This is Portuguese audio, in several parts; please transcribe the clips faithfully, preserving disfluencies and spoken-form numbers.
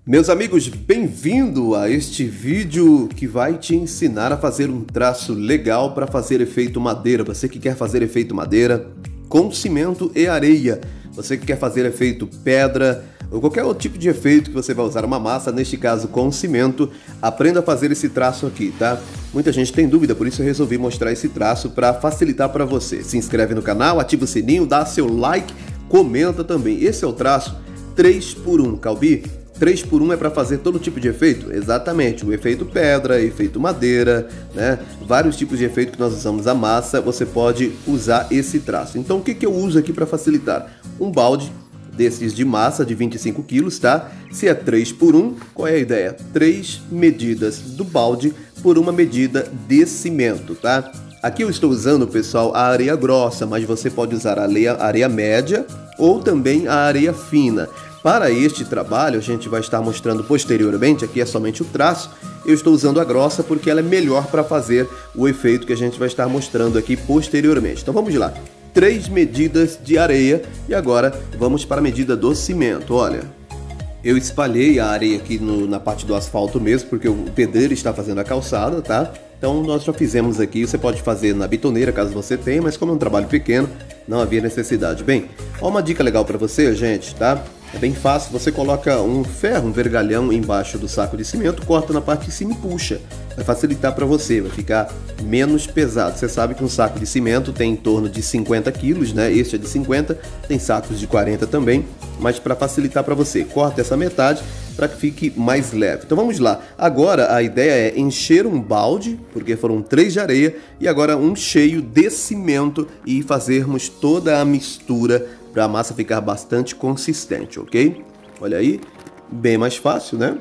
Meus amigos, bem-vindo a este vídeo que vai te ensinar a fazer um traço legal para fazer efeito madeira. Você que quer fazer efeito madeira com cimento e areia, você que quer fazer efeito pedra ou qualquer outro tipo de efeito que você vai usar uma massa, neste caso com cimento, aprenda a fazer esse traço aqui, tá? Muita gente tem dúvida, por isso eu resolvi mostrar esse traço para facilitar para você. Se inscreve no canal, ativa o sininho, dá seu like, comenta também. Esse é o traço três por um, Calbi. três por um é para fazer todo tipo de efeito? Exatamente, o efeito pedra, efeito madeira, né? Vários tipos de efeito que nós usamos a massa, você pode usar esse traço. Então o que, que eu uso aqui para facilitar? Um balde desses de massa de vinte e cinco quilos, tá? Se é três por um, qual é a ideia? três medidas do balde por uma medida de cimento, tá? Aqui eu estou usando, pessoal, a areia grossa, mas você pode usar a areia, a areia média ou também a areia fina. Para este trabalho, a gente vai estar mostrando posteriormente, aqui é somente o traço, eu estou usando a grossa porque ela é melhor para fazer o efeito que a gente vai estar mostrando aqui posteriormente. Então vamos lá, três medidas de areia e agora vamos para a medida do cimento. Olha, eu espalhei a areia aqui no, na parte do asfalto mesmo, porque o pedreiro está fazendo a calçada, tá? Então nós já fizemos aqui, você pode fazer na bitoneira caso você tenha, mas como é um trabalho pequeno, não havia necessidade. Bem, ó, uma dica legal para você, gente, tá? É bem fácil, você coloca um ferro, um vergalhão embaixo do saco de cimento, corta na parte de cima e puxa. Vai facilitar para você, vai ficar menos pesado. Você sabe que um saco de cimento tem em torno de cinquenta quilos, né? Este é de cinquenta, tem sacos de quarenta também, mas para facilitar para você, corta essa metade para que fique mais leve. Então vamos lá, agora a ideia é encher um balde, porque foram três de areia, e agora um cheio de cimento e fazermos toda a mistura para a massa ficar bastante consistente, ok? Olha aí, bem mais fácil, né?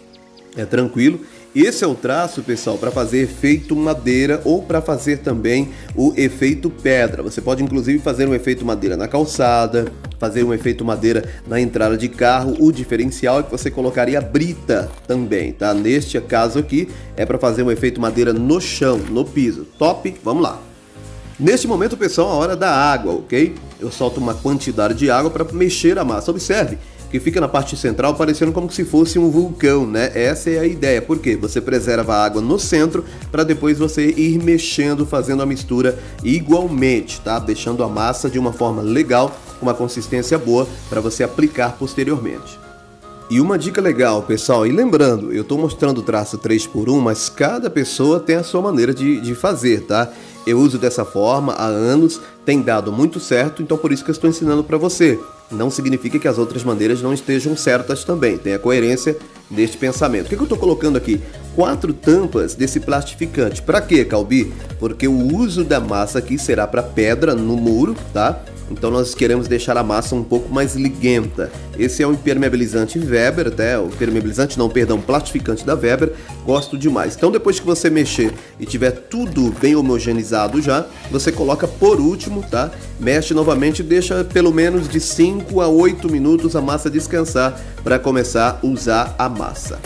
É tranquilo. Esse é o traço, pessoal, para fazer efeito madeira ou para fazer também o efeito pedra. Você pode inclusive fazer um efeito madeira na calçada, fazer um efeito madeira na entrada de carro. O diferencial é que você colocaria brita também, tá? Neste caso aqui é para fazer um efeito madeira no chão, no piso. Top? Vamos lá. Neste momento, pessoal, a hora da água, ok? Eu solto uma quantidade de água para mexer a massa. Observe que fica na parte central parecendo como se fosse um vulcão, né? Essa é a ideia. Por quê? Você preserva a água no centro para depois você ir mexendo, fazendo a mistura igualmente, tá? Deixando a massa de uma forma legal, com uma consistência boa para você aplicar posteriormente. E uma dica legal, pessoal, e lembrando, eu estou mostrando o traço três por um, mas cada pessoa tem a sua maneira de, de fazer, tá? Eu uso dessa forma há anos, tem dado muito certo, então por isso que eu estou ensinando para você. Não significa que as outras maneiras não estejam certas também, tem a coerência deste pensamento. O que, que eu estou colocando aqui? Quatro tampas desse plastificante. Para quê, Calbi? Porque o uso da massa aqui será para pedra no muro, tá? Então nós queremos deixar a massa um pouco mais liguenta. Esse é o impermeabilizante Weber, até o impermeabilizante não, perdão, plastificante da Weber. Gosto demais. Então depois que você mexer e tiver tudo bem homogeneizado já, você coloca por último, tá? Mexe novamente e deixa pelo menos de cinco a oito minutos a massa descansar para começar a usar a massa.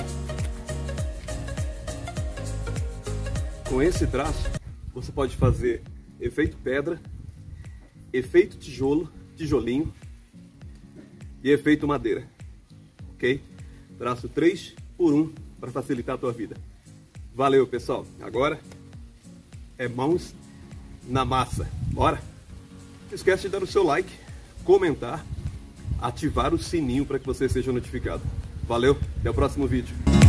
Com esse traço, você pode fazer efeito pedra, efeito tijolo, tijolinho e efeito madeira, ok? Traço três por um para facilitar a tua vida. Valeu, pessoal. Agora é mãos na massa. Bora? Não esquece de dar o seu like, comentar, ativar o sininho para que você seja notificado. Valeu, até o próximo vídeo.